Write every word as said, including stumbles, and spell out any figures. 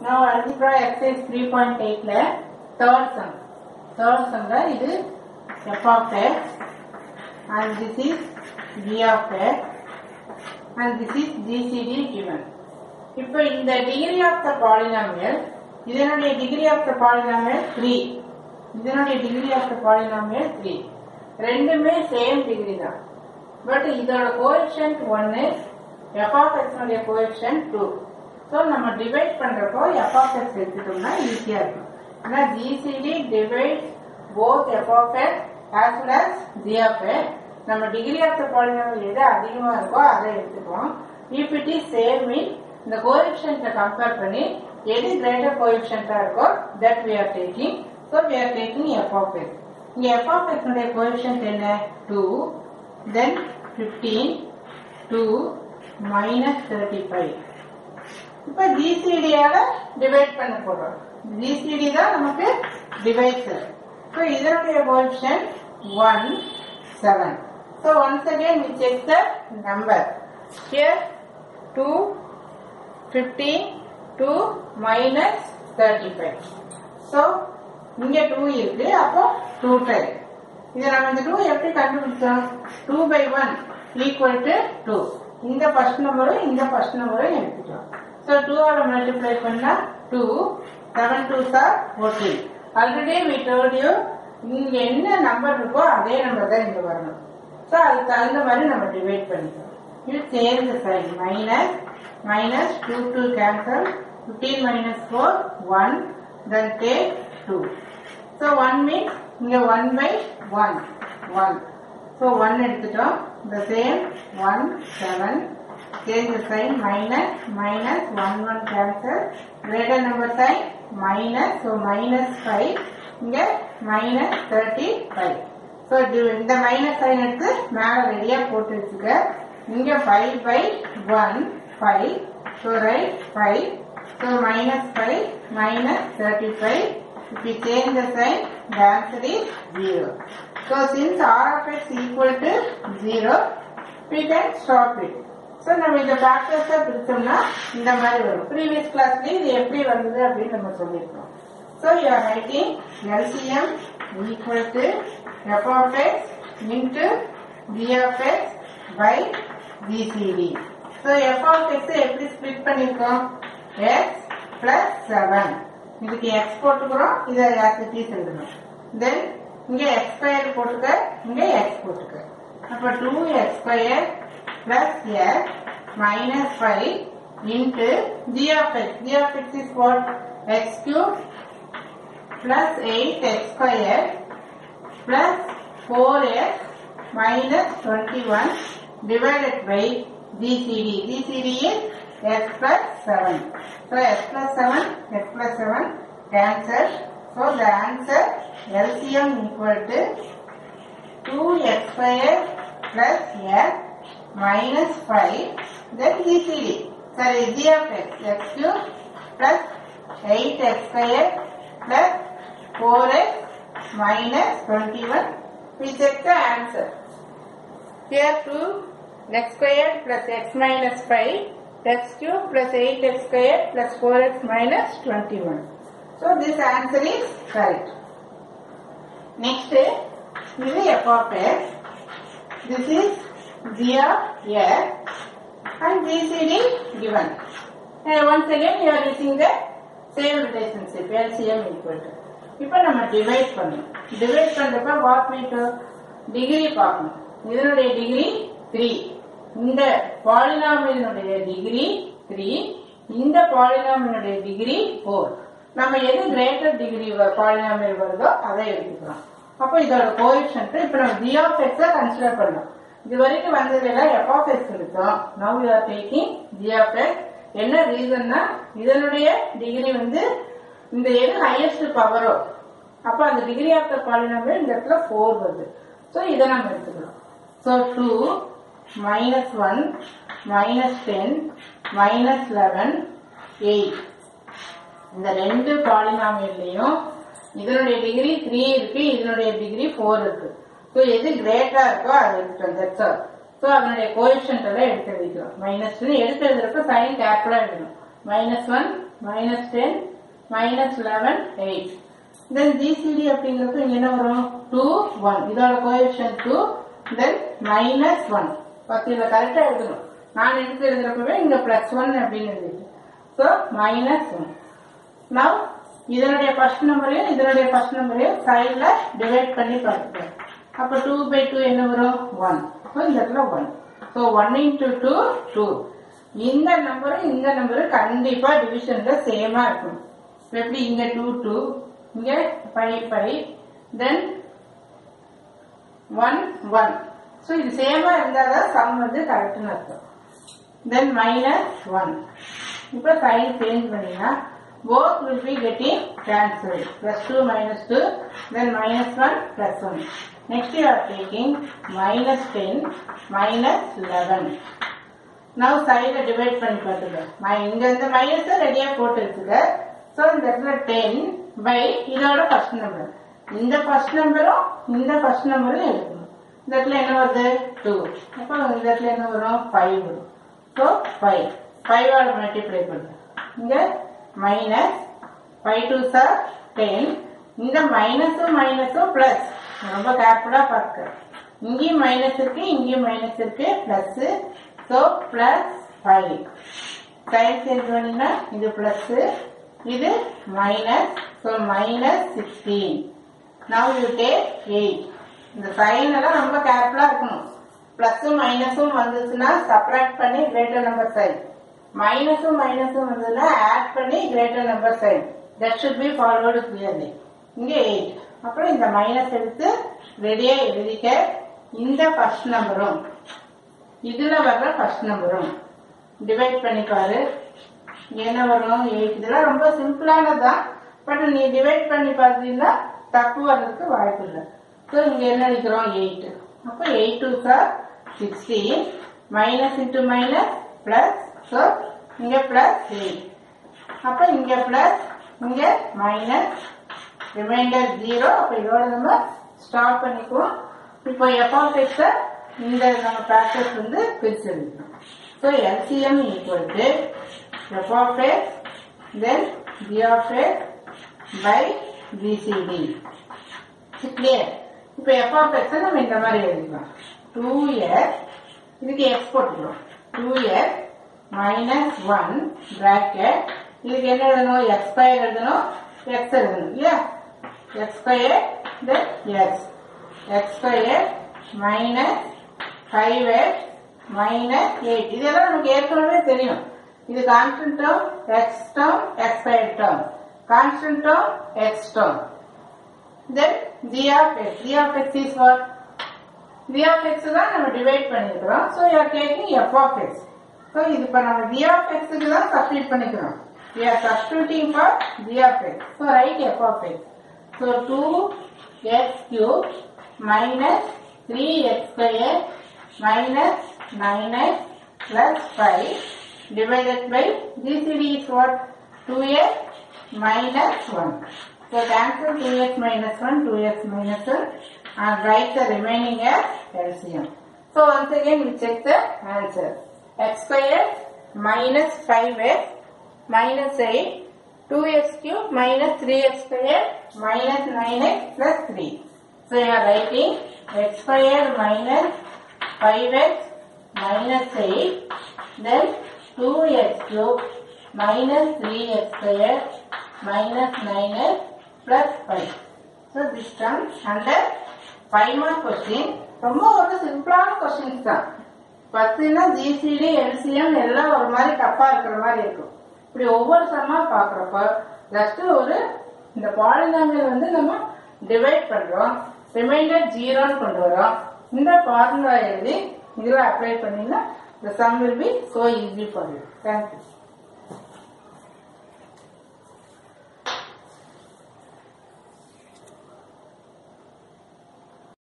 Now algebra exercise three point eight la third sum. Third sum la இது f of x and this is g of x and this is G C D given. இப்போ இந்த degree of the polynomial இதனுடைய degree of the polynomial three. இதனுடைய degree of the polynomial three. ரெண்டுமே same degree தான். But இதோட coefficient one is f of x உடைய coefficient two. So நம்ம divide பண்றப்போ f of x எடுத்துட்டோம்னா ஈஸியா இருக்கும். ஆனா G C D divides both f of x as well as g of x. நம்ம degree of the polynomial எது அதிகமா இருக்கோ அதை எடுத்துப்போம். If it is same mean இந்த coefficient கம்பேர் பண்ணி எது greater coefficient இருக்கோ that we are taking. So we are taking f of x. இங்க f of x உடைய coefficient என்ன? two, then fifteen, two, minus thirty-five. இப்போ G C D ஆல divide பண்ண போறோம். G C D தான் நமக்கு டிவைசர். So இதனுடைய coefficient one, seven. So once again we check the number. Here two, fifteen, two, minus thirty-five. So இங்க two இருக்கு. அப்போ two type. இதை நம்ம இந்த two எப்படி கண்டுபிடிச்சோம்? two by one equal to two. இந்த first number இந்த first number எடுத்துட்டோம். So two ஆல multiply பண்ணா two, seven twos are fourteen. Already we told you இங்க என்ன நம்பர் இருக்கோ அதே நம்பர் தான் இங்க வரணும். So அதுக்கு தகுந்த மாதிரி நம்ம டிவைட் பண்ணிக்கலாம். You change the sign. Minus, minus, two, two cancel. fifteen minus four, one. Then take two. So one means இங்க one by one. one. So one எடுத்துட்டோம். The same one, seven. Change the sign. Minus, minus, one, one cancel. Greater number sign. Minus. So minus five. இங்க minus thirty-five. So இந்த minus sign எடுத்து மேல ரெடியா போட்டு வச்சுக்க. இங்க five by one, five. So write five. So minus five, minus thirty-five. If we change the sign, the answer is zero. So since R of x equal to zero, we can stop it. So நம்ம இந்த factors பிரிச்சோம்னா இந்த மாதிரி வரும். Previous classல இது எப்படி வந்தது அப்படின்னு நம்ம சொல்லிருக்கோம். So you are writing L C M equal to f of x into g of x by G C D. So f of x எப்படி split பண்ணிருக்கோம்? x plus seven. இதுக்கு x போட்டுக்கிறோம், இதை as it is எழுதணும். Then இங்க x square போட்டுக்க, இங்க x போட்டுக்க. அப்ப two x square plus x minus five into g of x. G of x is what? X cube plus eight x square plus four x minus twenty-one divided by G C D. G C D is x plus seven. So x plus seven, x plus seven cancel. So the answer L C M equal to two x square plus x minus five. Then G C D. Sorry, g of x. X cube plus eight x square plus four x minus twenty-one. We check the answer. Here two x square plus x minus five. X cube plus eight x square plus four x minus twenty-one. So this answer is correct. Next, this is f of x. This is g of x and G C D given. And once again you are using the same relationship L C M equal to. இப்போ நம்ம divide பண்ணணும். Divide பண்றப்ப what we do? Degree பார்க்கணும். இதனுடைய degree three. இந்த பாலினாமியலுடைய degree three. இந்த பாலினாமியலுடைய degree four. நம்ம எது கிரேட்டர் டிகிரி பாலினாமியல் வருதோ அதை எடுத்துக்கலாம். அப்போ இதோட கோஎஃபிஷியன்ட் இப்போ நம்ம g of x கன்சிடர் பண்ணோம். இது வரைக்கும் வந்ததெல்லாம் f of x எடுத்தோம். Now we are taking g of x. என்ன ரீசன்னா இதனுடைய டிகிரி வந்து இந்த எது ஹையஸ்ட் பவரோ அப்ப அந்த டிகிரி ஆஃப் த பாலினாமியல் இந்த இடத்துல four வருது. சோ இதை நம்ம எடுத்துக்கலாம். So two minus one minus ten minus eleven eight. இந்த ரெண்டு பாலினாமியல்லையும் இதனுடைய டிகிரி three இருக்கு, இதனுடைய டிகிரி four இருக்கு. சோ எது கிரேட்டரா இருக்கோ அது எடுத்துட்டோம். That's all. சோ அதனுடைய கோஎஃபிஷியன்ட் எல்லாம் எடுத்து வைக்கிறோம். மைனஸ் எடுத்து எழுதுறப்ப சைன் கேபிட்டலா எழுதணும். minus one, minus ten, minus eleven, eight. Then G C D அப்படிங்கிறது இங்க என்ன வரும் two, one. இதோட coefficient two, then minus one. பத்து இதை கரெக்டா எழுதணும். நான் எடுத்து எழுதுறப்பவே இங்க plus one அப்படின்னு எழுதிட்டு. So minus one. Now இதனுடைய first நம்பரையும் இதனுடைய first நம்பரையும் சைடுல டிவைட் பண்ணி பார்த்துக்கோங்க. அப்ப two by two என்ன வரும் one. So இந்த இடத்துல one. So one into two, two. இந்த நம்பரும் இந்த நம்பரும் கண்டிப்பா டிவிஷன்ல சேமா இருக்கும். எப்படி இங்க two, two, இங்க five, five, then one, one. So இது சேமா இருந்தாதான் சம் வந்து கரெக்ட்னு அர்த்தம். Then minus one. இப்ப சைன் சேஞ்ச் பண்ணினா both will be getting cancelled. Plus two minus two, then minus one plus one. Next you are taking minus ten, minus eleven. Now side divide பண்ணி பாத்துங்க. இங்க இந்த minus ரெடியா போட்டு வச்சுக்க. So இந்த இடத்துல ten by இதோட ஃபர்ஸ்ட் நம்பர். இந்த ஃபர்ஸ்ட் நம்பரும் இந்த ஃபர்ஸ்ட் நம்பரும் எழுதணும். இந்த இடத்துல என்ன வருது two. அப்ப இந்த இடத்துல என்ன வரும் five வரும். So five. five ஆல மல்டிப்ளை பண்ணுங்க. இங்க minus five twos are ten. இந்த மைனஸும் மைனஸும் பிளஸ். ரொம்ப கேர்ஃபுல்லா பார்க்க. இங்கேயும் மைனஸ் இருக்கு இங்கேயும் மைனஸ் இருக்கு plus. So plus five. Sign change பண்ணீங்கன்னா இது பிளஸ் இது minus. So minus sixteen. Now you take eight. இந்த சைன் எல்லாம் ரொம்ப கேர்ஃபுல்லா இருக்கணும். பிளஸும் மைனஸும் வந்துச்சுன்னா சப்ராக்ட் பண்ணி கிரேட்டர் நம்பர் சைன். மைனஸும் மைனஸும் வந்ததுன்னா ஆட் பண்ணி greater number sign. That should be followed clearly. இங்க eight. அப்புறம் இந்த மைனஸ் எடுத்து ரெடியா எழுதிக்க. இந்த ஃபர்ஸ்ட் நம்பரும் இதுல வர்ற ஃபர்ஸ்ட் நம்பரும் டிவைட் பண்ணி பாரு. என்ன வரும் eight. இதெல்லாம் ரொம்ப சிம்பிளானதான். பட் நீ டிவைட் பண்ணி பார்த்தீங்கன்னா தப்பு வர்றதுக்கு வாய்ப்பு இல்லை. ஸோ இங்க என்ன அடிக்கிறோம் eight. அப்ப eight twos are sixteen. Minus into minus plus. So இங்க பிளஸ் eight. அப்ப இங்க பிளஸ் இங்க மைனஸ் ரிமைண்டர் ஜீரோ. அப்ப இதோட நம்ம ஸ்டாப் பண்ணிக்குவோம். இப்போ எஃப் ஆஃப் எக்ஸ் இந்த நம்ம ஃபேக்டர்ஸ் வந்து பிரிச்சு எழுதணும். So LCM equal to f of x then g of x by GCD. Clear. இப்போ எஃப் ஆஃப் எக்ஸ் நம்ம இந்த மாதிரி எழுதிக்கலாம். டூ எக்ஸ் இதுக்கு எக்ஸ் போட்டுக்கிறோம். Two x minus one bracket. இதுக்கு என்ன எழுதணும் எக்ஸ் ஸ்கொயர் எழுதணும் எக்ஸ் எழுதணும் இல்லையா. X square then x x square minus five x minus eight. இதெல்லாம் நமக்கு ஏற்கனவே தெரியும். இது constant term x term x square term constant term x term. Then g of x. g of x is what? g of x தான் நம்ம divide பண்ணிருக்கிறோம். So you are taking f of x. So இது இப்ப நம்ம g of x க்கு தான் substitute பண்ணிக்கிறோம். We are substituting for g of x. So write f of x. So two x cube minus three x square minus nine x plus five divided by G C D is what? two x minus one. So cancel two x minus one, two x minus one and write the remaining as L C M. So once again we check the answer. X square minus five x minus eight, two x cube minus three x square minus nine x plus three. So you are writing x square minus five x minus eight, then two x cube minus three x square minus nine x plus five. So this comes under five mark question. ரொம்ப ஒரு சிம்பிளான questions தான். பத்துனா GCD LCM எல்லாம் ஒரு மாதிரி டப்பா இருக்கிற மாதிரி இருக்கும். இப்படி ஒவ்வொரு சம்மா பாக்குறப்ப ஜஸ்ட் ஒரு இந்த பாலினாமியல் வந்து நம்ம டிவைட் பண்றோம். ரிமைண்டர் ஜீரோன்னு கொண்டு வரோம். இந்த ஃபார்முலா எழுதி இதுல அப்ளை பண்ணீங்கன்னா the sum will be so easy for you. Thank you.